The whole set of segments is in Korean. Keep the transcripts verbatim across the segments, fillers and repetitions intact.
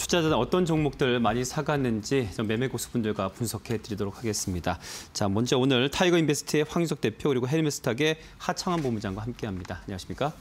투자자는 어떤 종목들 많이 사갔는지 좀 매매 고수분들과 분석해 드리도록 하겠습니다. 자, 먼저 오늘 타이거 인베스트의 황유석 대표 그리고 헬메스탁의 하창환 본부장과 함께합니다. 안녕하십니까?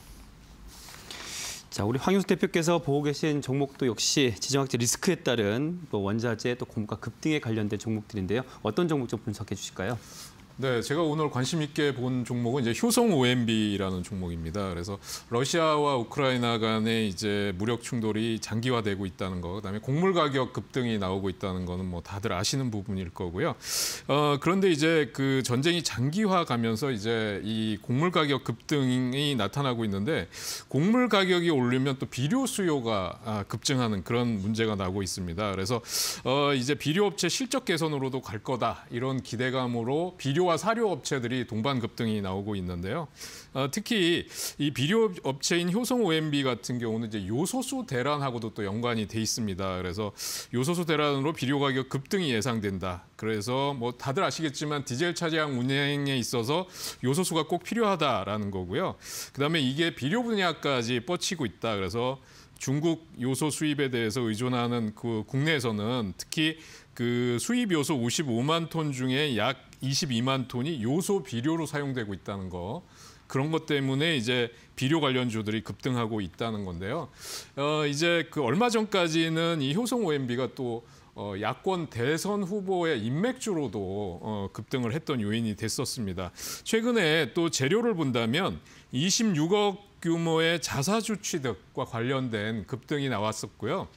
자, 우리 황유석 대표께서 보고 계신 종목도 역시 지정학적 리스크에 따른 또 원자재 또 고물가 급등에 관련된 종목들인데요. 어떤 종목 좀 분석해 주실까요? 네, 제가 오늘 관심 있게 본 종목은 이제 효성 오엠비라는 종목입니다. 그래서 러시아와 우크라이나 간의 이제 무력 충돌이 장기화되고 있다는 거, 그다음에 곡물 가격 급등이 나오고 있다는 거는 뭐 다들 아시는 부분일 거고요. 어, 그런데 이제 그 전쟁이 장기화 가면서 이제 이 곡물 가격 급등이 나타나고 있는데 곡물 가격이 오르면 또 비료 수요가 급증하는 그런 문제가 나고 있습니다. 그래서 어, 이제 비료업체 실적 개선으로도 갈 거다 이런 기대감으로 비료 와 사료 업체들이 동반 급등이 나오고 있는데요. 어, 특히 이 비료 업체인 효성 오엠비 같은 경우는 이제 요소수 대란하고도 또 연관이 돼 있습니다. 그래서 요소수 대란으로 비료 가격 급등이 예상된다. 그래서 뭐 다들 아시겠지만 디젤 차량 운행에 있어서 요소수가 꼭 필요하다라는 거고요. 그다음에 이게 비료 분야까지 뻗치고 있다. 그래서 중국 요소 수입에 대해서 의존하는 그 국내에서는 특히 그 수입 요소 오십오만 톤 중에 약 이십이만 톤이 요소 비료로 사용되고 있다는 거. 그런 것 때문에 이제 비료 관련주들이 급등하고 있다는 건데요. 어, 이제 그 얼마 전까지는 이 효성 오엠비가 또 어, 야권 대선 후보의 인맥주로도 어, 급등을 했던 요인이 됐었습니다. 최근에 또 재료를 본다면 이십육억 규모의 자사주 취득과 관련된 급등이 나왔었고요.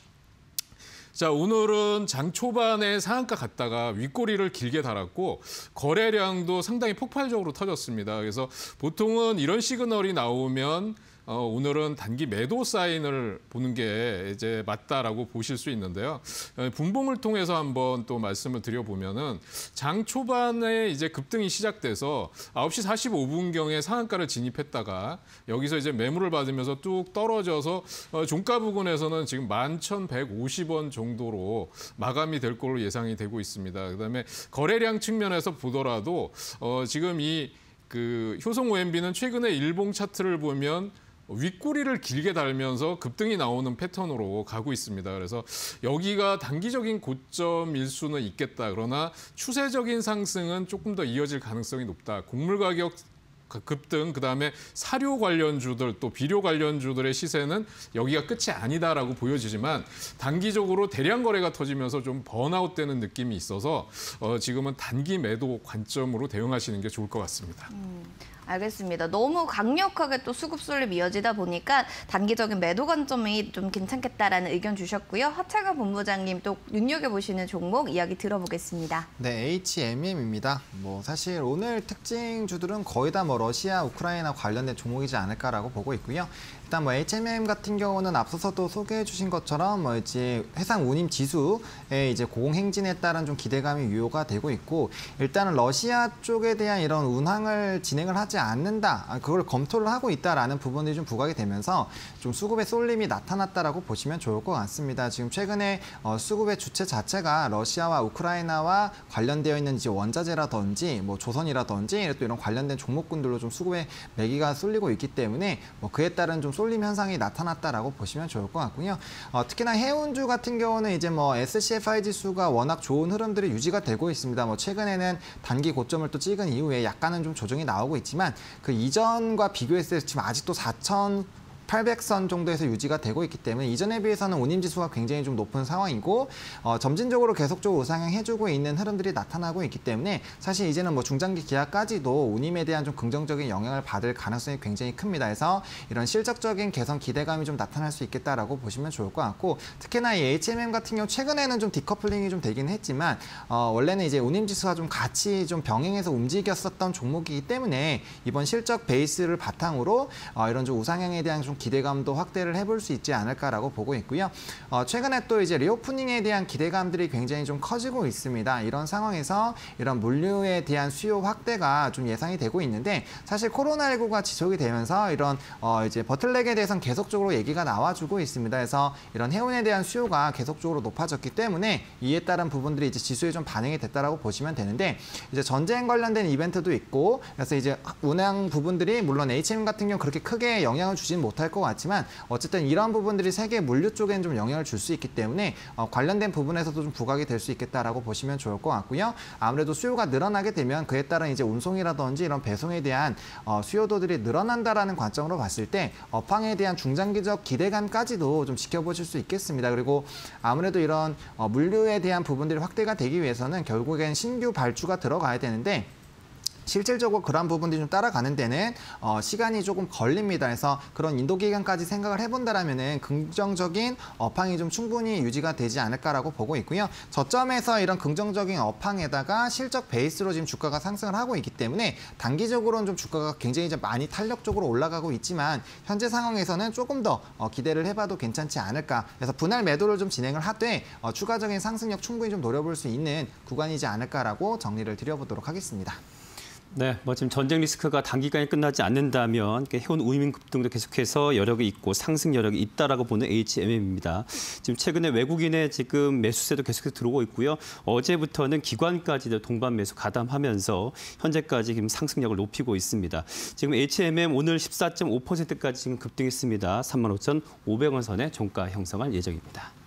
자, 오늘은 장 초반에 상한가 갔다가 윗꼬리를 길게 달았고 거래량도 상당히 폭발적으로 터졌습니다. 그래서 보통은 이런 시그널이 나오면 어, 오늘은 단기 매도 사인을 보는 게 이제 맞다라고 보실 수 있는데요. 분봉을 통해서 한번 또 말씀을 드려보면은 장 초반에 이제 급등이 시작돼서 아홉 시 사십오 분경에 상한가를 진입했다가 여기서 이제 매물을 받으면서 뚝 떨어져서 어, 종가 부근에서는 지금 만 천백오십 원 정도로 마감이 될 걸로 예상이 되고 있습니다. 그다음에 거래량 측면에서 보더라도 어, 지금 이 그 효성 오엠비는 최근에 일봉 차트를 보면 윗꼬리를 길게 달면서 급등이 나오는 패턴으로 가고 있습니다. 그래서 여기가 단기적인 고점일 수는 있겠다. 그러나 추세적인 상승은 조금 더 이어질 가능성이 높다. 곡물 가격 급등, 그다음에 사료 관련주들 또 비료 관련주들의 시세는 여기가 끝이 아니다라고 보여지지만 단기적으로 대량 거래가 터지면서 좀 번아웃되는 느낌이 있어서 어, 지금은 단기 매도 관점으로 대응하시는 게 좋을 것 같습니다. 음. 알겠습니다. 너무 강력하게 또 수급 쏠림 이어지다 보니까 단기적인 매도 관점이 좀 괜찮겠다라는 의견 주셨고요. 하창환 본부장님 또 눈여겨보시는 종목 이야기 들어보겠습니다. 네, 에이치엠엠입니다. 뭐 사실 오늘 특징주들은 거의 다 뭐 러시아, 우크라이나 관련된 종목이지 않을까라고 보고 있고요. 일단 뭐 에이치엠엠 같은 경우는 앞서서도 소개해 주신 것처럼 뭐 이제 해상 운임 지수의 이제 고공행진에 따른 좀 기대감이 유효가 되고 있고 일단은 러시아 쪽에 대한 이런 운항을 진행을 하지 않는다, 그걸 검토를 하고 있다라는 부분들이 좀 부각이 되면서 좀 수급의 쏠림이 나타났다라고 보시면 좋을 것 같습니다. 지금 최근에 어, 수급의 주체 자체가 러시아와 우크라이나와 관련되어 있는 이제 원자재라든지 뭐 조선이라든지 또 이런 관련된 종목군들로 좀 수급의 매기가 쏠리고 있기 때문에 뭐 그에 따른 좀 쏠림 현상이 나타났다라고 보시면 좋을 것 같고요. 어, 특히나 해운주 같은 경우는 이제 뭐 에스씨에프아이 지수가 워낙 좋은 흐름들이 유지가 되고 있습니다. 뭐 최근에는 단기 고점을 또 찍은 이후에 약간은 좀 조정이 나오고 있지만 그 이전과 비교했을 때 지금 아직도 사천 팔백 선 정도에서 유지가 되고 있기 때문에 이전에 비해서는 운임지수가 굉장히 좀 높은 상황이고 어, 점진적으로 계속적으로 우상향해주고 있는 흐름들이 나타나고 있기 때문에 사실 이제는 뭐 중장기 계약까지도 운임에 대한 좀 긍정적인 영향을 받을 가능성이 굉장히 큽니다. 그래서 이런 실적적인 개선 기대감이 좀 나타날 수 있겠다라고 보시면 좋을 것 같고 특히나 이 에이치엠엠 같은 경우 최근에는 좀 디커플링이 좀 되긴 했지만 어, 원래는 이제 운임지수가 좀 같이 좀 병행해서 움직였었던 종목이기 때문에 이번 실적 베이스를 바탕으로 어, 이런 좀 우상향에 대한 좀 기대감도 확대를 해볼 수 있지 않을까라고 보고 있고요. 어, 최근에 또 이제 리오프닝에 대한 기대감들이 굉장히 좀 커지고 있습니다. 이런 상황에서 이런 물류에 대한 수요 확대가 좀 예상이 되고 있는데 사실 코로나십구가 지속이 되면서 이런 어, 이제 버틀넥에 대해서는 계속적으로 얘기가 나와주고 있습니다. 그래서 이런 해운에 대한 수요가 계속적으로 높아졌기 때문에 이에 따른 부분들이 이제 지수에 좀 반영이 됐다라고 보시면 되는데 이제 전쟁 관련된 이벤트도 있고 그래서 이제 운항 부분들이 물론 에이치엠 같은 경우 그렇게 크게 영향을 주지는 못할 할 것 같지만 어쨌든 이런 부분들이 세계 물류 쪽에는 좀 영향을 줄 수 있기 때문에 어, 관련된 부분에서도 좀 부각이 될 수 있겠다라고 보시면 좋을 것 같고요. 아무래도 수요가 늘어나게 되면 그에 따른 이제 운송이라든지 이런 배송에 대한 어, 수요도들이 늘어난다라는 관점으로 봤을 때 업황에 대한 중장기적 기대감까지도 좀 지켜보실 수 있겠습니다. 그리고 아무래도 이런 어, 물류에 대한 부분들이 확대가 되기 위해서는 결국엔 신규 발주가 들어가야 되는데 실질적으로 그런 부분들이 좀 따라가는 데는 어, 시간이 조금 걸립니다. 그래서 그런 인도 기간까지 생각을 해본다라면은 긍정적인 업황이 좀 충분히 유지가 되지 않을까라고 보고 있고요. 저점에서 이런 긍정적인 업황에다가 실적 베이스로 지금 주가가 상승을 하고 있기 때문에 단기적으로는 좀 주가가 굉장히 좀 많이 탄력적으로 올라가고 있지만 현재 상황에서는 조금 더 어, 기대를 해봐도 괜찮지 않을까. 그래서 분할 매도를 좀 진행을 하되 어, 추가적인 상승력 충분히 좀 노려볼 수 있는 구간이지 않을까라고 정리를 드려보도록 하겠습니다. 네, 뭐 지금 전쟁 리스크가 단기간에 끝나지 않는다면 해운 우임 급등도 계속해서 여력이 있고 상승 여력이 있다라고 보는 에이치엠엠입니다. 지금 최근에 외국인의 지금 매수세도 계속해서 들어오고 있고요. 어제부터는 기관까지도 동반 매수 가담하면서 현재까지 지금 상승력을 높이고 있습니다. 지금 에이치엠엠 오늘 십사 점 오 퍼센트까지 지금 급등했습니다. 삼만 오천오백 원 선의 종가 형성할 예정입니다.